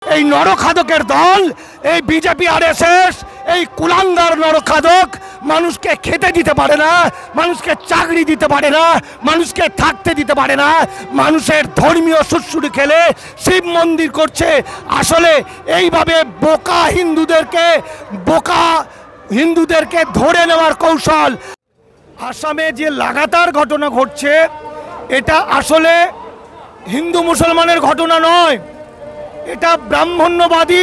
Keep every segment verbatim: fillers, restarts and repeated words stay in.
এই নরখাদকের দল, এই বিজেপি আরএসএস, এই কুলাঙ্গার নরখাদক মানুষকে খেতে দিতে পারে না, মানুষকে চাকরি দিতে পারে না, মানুষকে থাকতে দিতে পারে না, মানুষের ধর্মীয় সুশ্রুতি খেলে শিব মন্দির করছে। আসলে এইভাবে বোকা হিন্দুদেরকে বোকা হিন্দুদেরকে ধরে নেওয়ার কৌশল। আসামে যে লাগাতার ঘটনা ঘটছে এটা আসলে হিন্দু মুসলমানের ঘটনা নয়, এটা ব্রাহ্মণ্যবাদী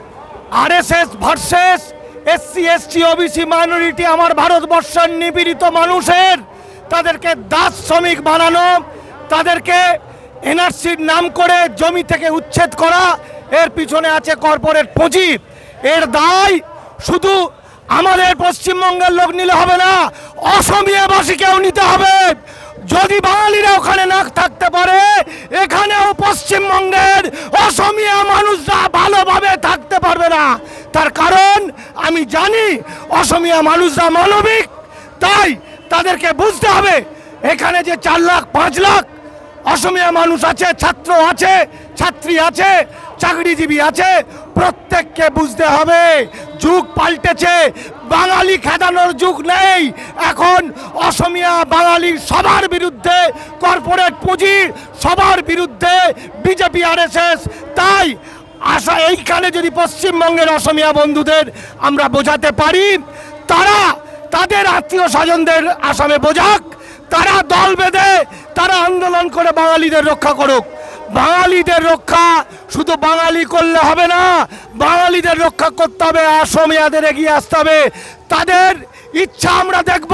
RSS versus SC ST OBC minority আমার ভারতবর্ষের নিপীড়িত মানুষের, তাদেরকে দাস শ্রমিক বানানো, তাদেরকে এনআরসির নাম করে জমি থেকে উচ্ছেদ করা, এর পিছনে আছে কর্পোরেট পুঁজি। এর দায় শুধু আমাদের পশ্চিমবঙ্গের লোক নিলে হবে না, অসমীয়াবাসীকেও নিতে হবে। যদি বাঙালিরা ওখানে না থাকতে পারে, এখানেও পশ্চিমবঙ্গের অসমীয়া মানুষরা ভালোভাবে থাকতে পারবে না। তার কারণ আমি জানি অসমীয়া মানুষরা মানবিক, তাই তাদেরকে বুঝতে হবে এখানে যে চার লাখ পাঁচ লাখ অসমীয়া মানুষ আছে, ছাত্র আছে, ছাত্রী আছে, চাকরিজীবী আছে, প্রত্যেককে বুঝতে হবে যুগ পাল্টেছে, বাঙালি খেদানোর যুগ নেই। এখন অসমীয়া বাঙালি সবার বিরুদ্ধে, কর্পোরেট পুঁজি সবার বিরুদ্ধে বিজেপি আরএসএস। তাই আশা এইখানে যদি পশ্চিমবঙ্গের অসমীয়া বন্ধুদের আমরা বোঝাতে পারি, তারা তাদের আত্মীয় স্বজনদের আসামে বোঝাক, তারা দল বেঁধে তারা আন্দোলন করে বাঙালিদের রক্ষা করুক। বাঙালিদের রক্ষা শুধু বাঙালি করলে হবে না, বাঙালিদের রক্ষা করতে হবে, অসমীয়াদের এগিয়ে আসতে হবে। তাদের ইচ্ছা আমরা দেখব,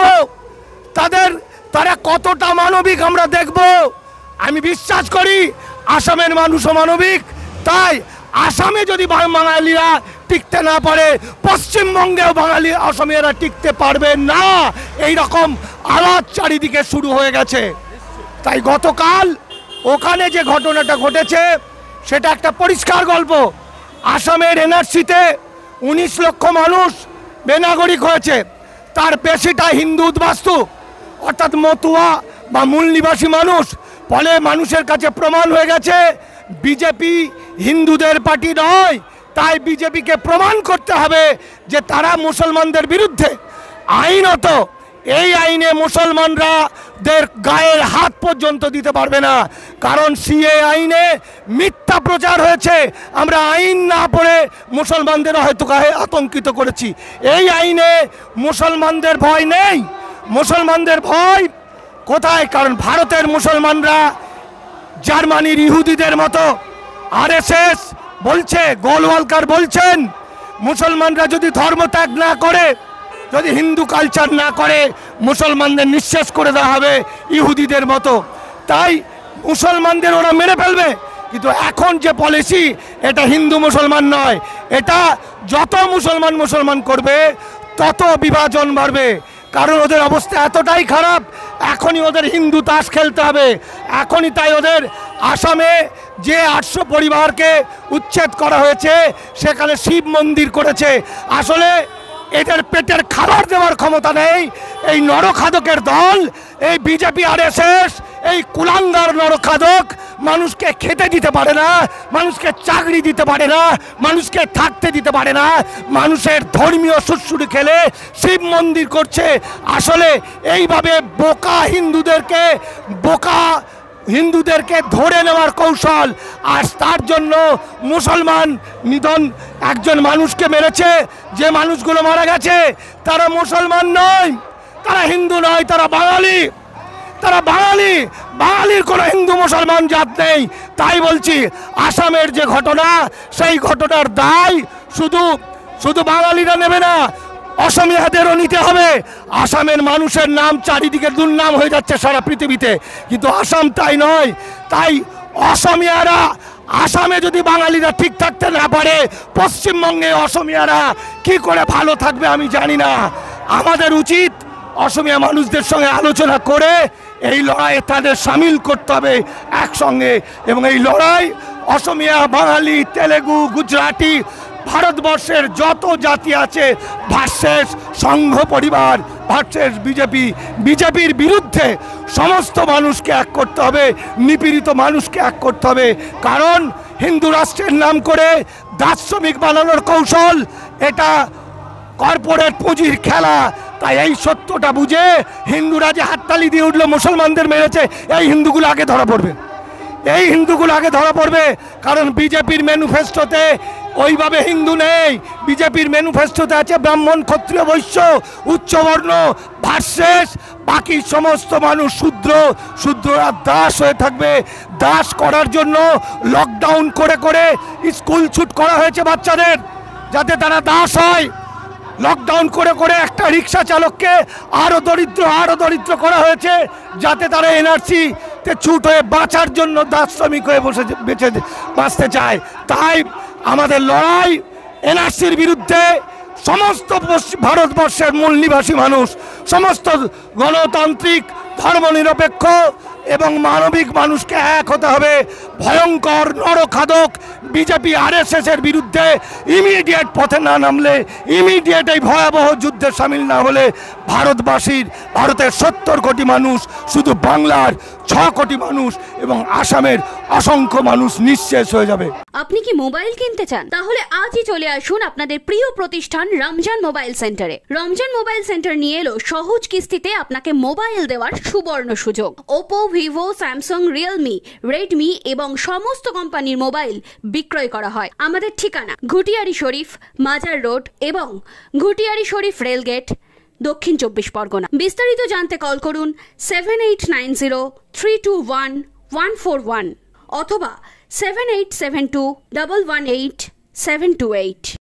তাদের তারা কতটা মানবিক আমরা দেখব। আমি বিশ্বাস করি আসামের মানুষও মানবিক, তাই আসামে যদি বাঙালিরা টিকতে না পারে, পশ্চিমবঙ্গেও বাঙালি অসমীয়ারা টিকতে পারবে না। এই রকম আলাপ চারিদিকে শুরু হয়ে গেছে। তাই গতকাল ওখানে যে ঘটনাটা ঘটেছে সেটা একটা পরিষ্কার গল্প। আসামের এনআরসিতে উনিশ লক্ষ মানুষ বেনাগরিক হয়েছে, তার বেশিটা হিন্দু উদ্বাস্তু অর্থাৎ মতুয়া বা মূল নিবাসী মানুষ। ফলে মানুষের কাছে প্রমাণ হয়ে গেছে বিজেপি হিন্দুদের পার্টি নয়। তাই বিজেপিকে প্রমাণ করতে হবে যে তারা মুসলমানদের বিরুদ্ধে। আইনত এই আইনে মুসলমানরা দের গায়ের হাত পর্যন্ত দিতে পারবে না, কারণ সিএ আইনে মিথ্যা প্রচার হয়েছে। আমরা আইন না পড়ে মুসলমানদের হয়তো গায়ে আতঙ্কিত করেছি। এই আইনে মুসলমানদের ভয় নেই। মুসলমানদের ভয় কোথায়? কারণ ভারতের মুসলমানরা জার্মানির ইহুদিদের মতো। আরএসএস বলছে, গোলওয়ালকার বলছেন, মুসলমানরা যদি ধর্ম ত্যাগ না করে, যদি হিন্দু কালচার না করে, মুসলমানদের নিঃশেষ করে দেওয়া হবে ইহুদিদের মতো। তাই মুসলমানদের ওরা মেরে ফেলবে। কিন্তু এখন যে পলিসি, এটা হিন্দু মুসলমান নয়, এটা যত মুসলমান মুসলমান করবে তত বিভাজন বাড়বে। কারণ ওদের অবস্থা এতটাই খারাপ, এখনই ওদের হিন্দু তাস খেলতে হবে। এখনই তাই ওদের আসামে যে আটশো পরিবারকে উচ্ছেদ করা হয়েছে, সেখানে শিব মন্দির করেছে। আসলে এদের পেটের খাবার দেওয়ার ক্ষমতা নেই এই নরখাদকের দল, এই বিজেপি আরএসএস, এই কুলাঙ্গার নরখাদক মানুষকে খেতে দিতে পারে না, মানুষকে চাকরি দিতে পারে না, মানুষকে থাকতে দিতে পারে না, মানুষের ধর্মীয় সুশ্রুতি খেলে শিব মন্দির করছে। আসলে এইভাবে বোকা হিন্দুদেরকে বোকা হিন্দুদেরকে ধরে নেওয়ার কৌশল। আর তার জন্য মুসলমান নিধন একজন মানুষকে মেরেছে, যে মানুষগুলো মারা গেছে তারা মুসলমান নয়, তারা হিন্দু নয়, তারা বাঙালি, তারা বাঙালি। বাঙালির কোনো হিন্দু মুসলমান জাত নেই। তাই বলছি আসামের যে ঘটনা, সেই ঘটনার দায় শুধু শুধু বাঙালিরা নেবে না, অসমীয়াদেরও নিতে হবে। আসামের মানুষের নাম চারিদিকে দুর্নাম হয়ে যাচ্ছে সারা পৃথিবীতে, কিন্তু আসাম তাই নয়। তাই অসমীয়ারা আসামে যদি বাঙালিরা ঠিক থাকতে না পারে, পশ্চিমবঙ্গে অসমীয়ারা কি করে ভালো থাকবে আমি জানি না। আমাদের উচিত অসমীয়া মানুষদের সঙ্গে আলোচনা করে এই লড়াইয়ে তাদের সামিল করতে হবে একসঙ্গে। এবং এই লড়াই অসমীয়া, বাঙালি, তেলেগু, গুজরাটি, ভারতবর্ষের যত জাতি আছে ভার্সেস সংঘ পরিবার, ভার্সেস বিজেপি, বিজেপির বিরুদ্ধে সমস্ত মানুষকে এক করতে হবে, নিপীড়িত মানুষকে এক করতে হবে। কারণ হিন্দু রাষ্ট্রের নাম করে দাস শ্রমিক বানানোর কৌশল, এটা কর্পোরেট পুঁজির খেলা। তাই এই সত্যটা বুঝে হিন্দুরা যে হাততালি দিয়ে উঠলো মুসলমানদের মেরেছে, এই হিন্দুগুলো আগে ধরা পড়বে, এই হিন্দুগুলো আগে ধরা পড়বে। কারণ বিজেপির ম্যানিফেস্টোতে ওইভাবে হিন্দু নেই। বিজেপির ম্যানিফেস্টোতে আছে ব্রাহ্মণ, ক্ষত্রিয়, বৈশ্য, উচ্চবর্ণ ভার্সেস বাকি সমস্ত মানুষ শূদ্র। শূদ্ররা দাস হয়ে থাকবে। দাস করার জন্য লকডাউন করে করে স্কুল ছুট করা হয়েছে বাচ্চাদের, যাতে তারা দাস হয়। লকডাউন করে করে একটা রিক্সা চালককে আরও দরিদ্র আরও দরিদ্র করা হয়েছে, যাতে তারা এনআরসিতে ছুট হয়ে বাঁচার জন্য দাস শ্রমিক হয়ে বসে বেঁচে বাঁচতে চায়। তাই আমাদের লড়াই এনআরসির বিরুদ্ধে। সমস্ত ভারতবর্ষের মূল নিবাসী মানুষ, সমস্ত গণতান্ত্রিক ধর্মনিরপেক্ষ এবং মানবিক মানুষকে এক হতে হবে। ভয়ঙ্কর নরখাদক বিজেপি আরএসএস এর বিরুদ্ধে ইমিডিয়েট পথে না নামলে, ইমিডিয়েট এই ভয়াবহ যুদ্ধে সামিল না হলে ভারতবাসীর, ভারতের সত্তর কোটি মানুষ, শুধু বাংলার ছ কোটি মানুষ এবং আসামের অসংখ্য মানুষ নিঃশেষ হয়ে যাবে। আপনি কি মোবাইল কিনতে চান? তাহলে আজই চলে আসুন আপনাদের প্রিয় প্রতিষ্ঠান রমজান মোবাইল সেন্টারে। রমজান মোবাইল সেন্টার নিয়ে এলো সহজ কিস্তিতে আপনাকে মোবাইল দেওয়ার সুবর্ণ সুযোগ। Oppo, Vivo, Samsung, Realme, Redmi এবং সমস্ত কোম্পানির মোবাইল বিক্রয় করা হয়। আমাদের ঠিকানা ঘুটিয়ারি শরীফ, মাজার রোড এবং ঘুটিয়ারি শরীফ রেলগেট, দক্ষিণ চব্বিশ পরগনা। বিস্তারিত জানতে কল করুন seven eight nine zero three two one one four one অথবা seven eight seven two double one eight seven two eight.